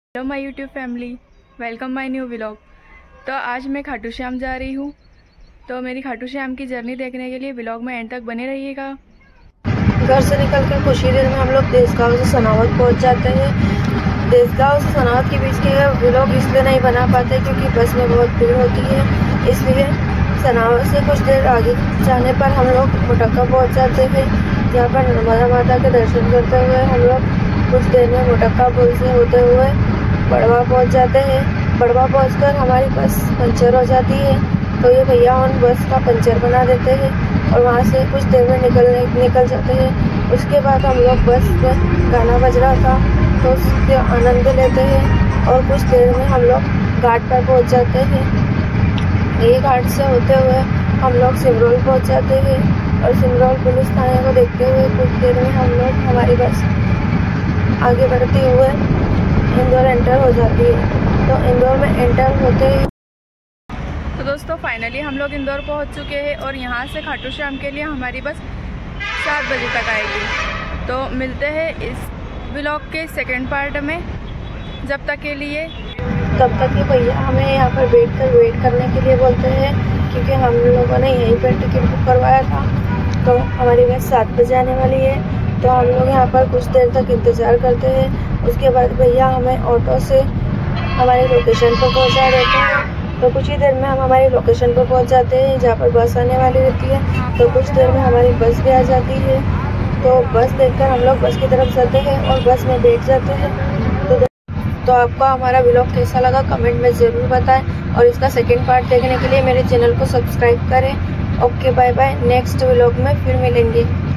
Hello my YouTube family, welcome my new vlog. तो आज मैं खाटू श्याम जा रही हूँ। तो मेरी खाटू श्याम की जर्नी देखने के लिए व्लॉग में एंड तक बने रहिएगा। घर से निकलकर कुछ ही देर में हम लोग देसगांव से सनावद पहुँच जाते हैं। देसगांव से सनावद के बीच के व्लॉग इसलिए नहीं बना पाते क्योंकि बस में बहुत भीड़ होती है, इसलिए सनावद से कुछ देर आगे जाने पर हम लोग मोटक्का पहुँच जाते हैं, जहाँ पर नर्मदा माता के दर्शन करते हुए हम लोग कुछ देर में मोटक्का पुल से होते हुए बड़वा पहुंच जाते हैं। बड़वा पहुंचकर हमारी बस पंचर हो जाती है, तो ये भैया उन बस का पंचर बना देते हैं और वहाँ से कुछ देर में निकल जाते हैं। उसके बाद हम लोग बस में गाना बज रहा था तो उसके आनंद लेते हैं और कुछ देर में हम लोग घाट पर पहुँच जाते हैं। ये घाट से होते हुए हम लोग सिमरोल पहुँच जाते हैं और सिमरोल पुलिस थाने को देखते हुए कुछ देर में हम लोग हमारी बस आगे बढ़ते हुए इंदौर एंटर हो जाती है। तो इंदौर में एंटर होते ही तो दोस्तों फाइनली हम लोग इंदौर पहुंच चुके हैं और यहाँ से खाटू श्याम के लिए हमारी बस 7 बजे तक आएगी। तो मिलते हैं इस व्लॉग के सेकंड पार्ट में। जब तक के लिए तब तक कि भैया हमें यहाँ पर वेट करने के लिए बोलते हैं, क्योंकि हम लोगों ने यहीं पर टिकट बुक करवाया था। तो हमारी बस 7 बजे आने वाली है, तो हम लोग यहाँ पर कुछ देर तक इंतज़ार करते हैं। उसके बाद भैया हमें ऑटो से हमारी लोकेशन पर पहुँचा देते हैं। तो कुछ ही देर में हम हमारी लोकेशन पर पहुँच जाते हैं, जहाँ पर बस आने वाली रहती है। तो कुछ देर में हमारी बस भी आ जाती है। तो बस देखकर हम लोग बस की तरफ जाते हैं और बस में बैठ जाते हैं। तो आपको हमारा व्लॉग कैसा लगा कमेंट में ज़रूर बताएं और इसका सेकंड पार्ट देखने के लिए मेरे चैनल को सब्सक्राइब करें। Okay, bye bye. Next vlog में फिर मिलेंगे।